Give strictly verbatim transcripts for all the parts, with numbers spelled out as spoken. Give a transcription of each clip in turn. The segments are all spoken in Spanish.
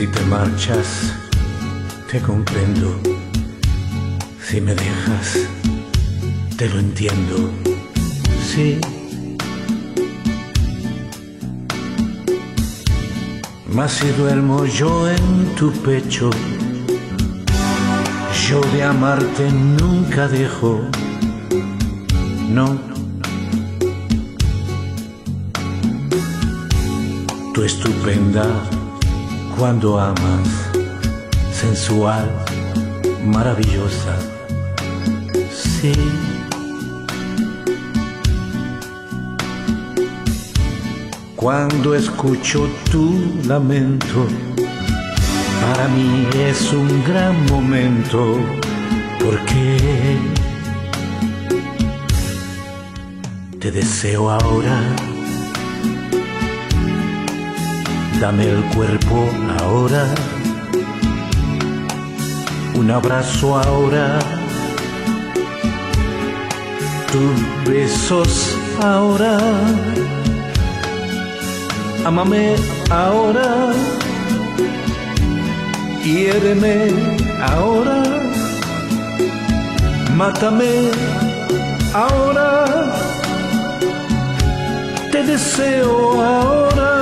Si te marchas, te comprendo. Si me dejas, te lo entiendo. Sí. Mas si duermo yo en tu pecho, yo de amarte nunca dejo. No. Tú estupenda cuando amas, sensual, maravillosa. Sí. Cuando escucho tu lamento, para mí es un gran momento, porque te deseo ahora. Dame el cuerpo ahora, un abrazo ahora, tus besos ahora. Ámame ahora, hiéreme ahora, mátame ahora, te deseo ahora.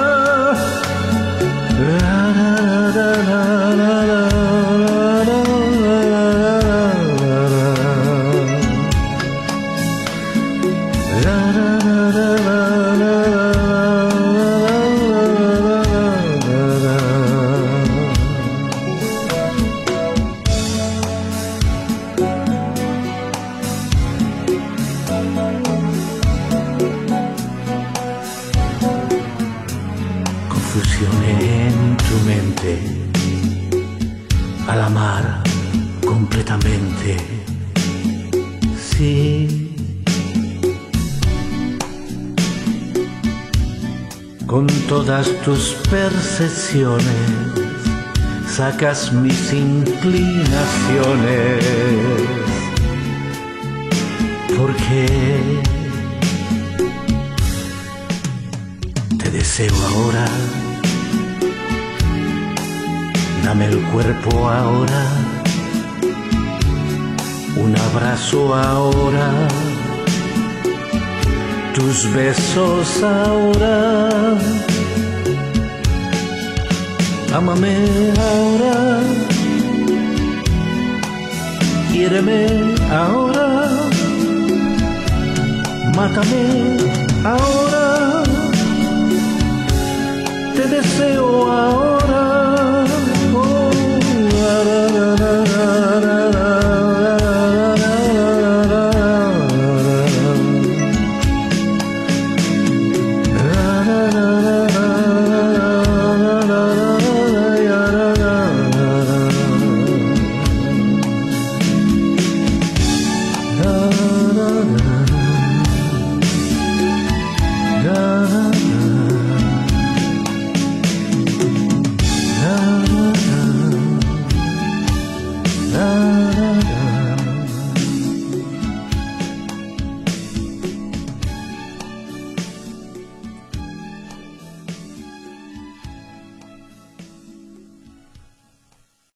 La, la, la, la, la, la. Confusión en tu mente al amar completamente. Sí. Con todas tus percepciones sacas mis inclinaciones, porque te deseo ahora. Dame el cuerpo ahora, un abrazo ahora, tus besos ahora. Ámame ahora, hiéreme ahora, mátame ahora, te deseo ahora.